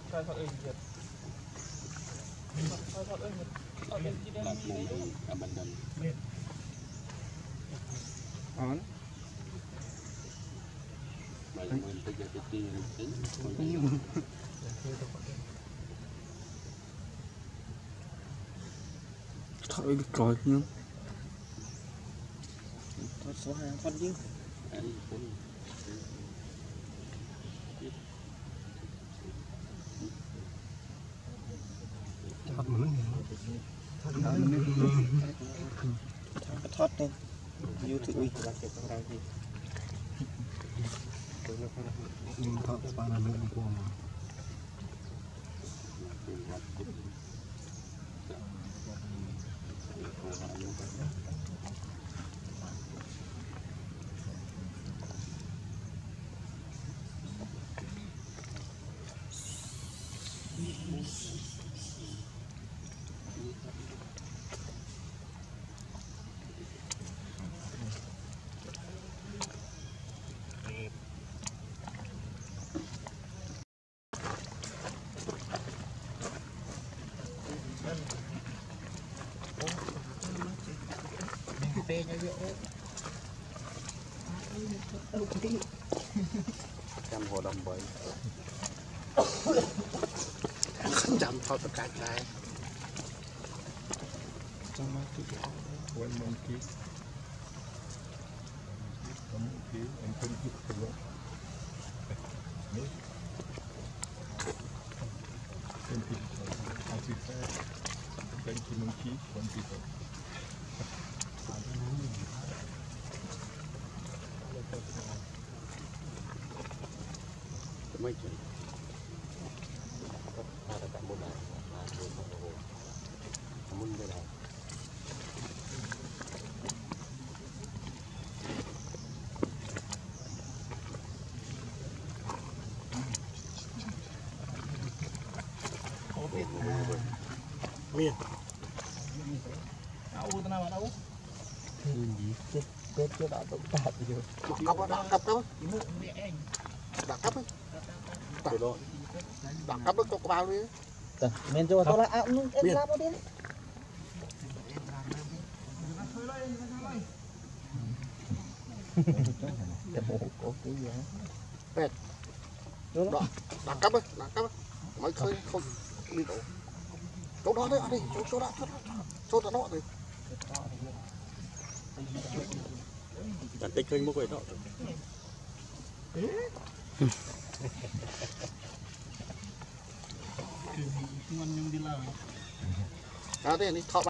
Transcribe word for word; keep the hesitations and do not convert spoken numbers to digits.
Thôi thôi ơi Việt. Thôi thôi ơi Việt. Thôi ơi chị đang đi đấy. Ở bên đây. Ờ. Mày mình tới giờ cái tiền tính. Thôi biết coi nhưng. Thôi số hàng con chứ. Thoát mà nó thoát lên yêu thử uy nhưng thoát qua là nước qua mà phê cho dễ trăm hồ đồng bơi trăm thôi tất cả này trong mắt cái quên mong ký mong ký em không biết cái đó đấy em thì anh chỉ phải bên kia mong ký còn gì nữa mấy chuyện ta đã cảm ơn này cảm ơn cái này miền đâu tao nào đâu gì chết chết chết đã tụt tạt rồi cặp đó cặp đó đặt cặp ấy đặt cặp đó cho bao đi mình cho tao lại áo em ra một đi cái bộ có cái gì á đó đặt cặp ấy đặt cặp mấy khơi không đi đâu chỗ đó đấy đi chỗ chỗ đó chỗ đó đó đi bạn tích khơi mua cái đó ngon nhưng đi làm à thế đi thọ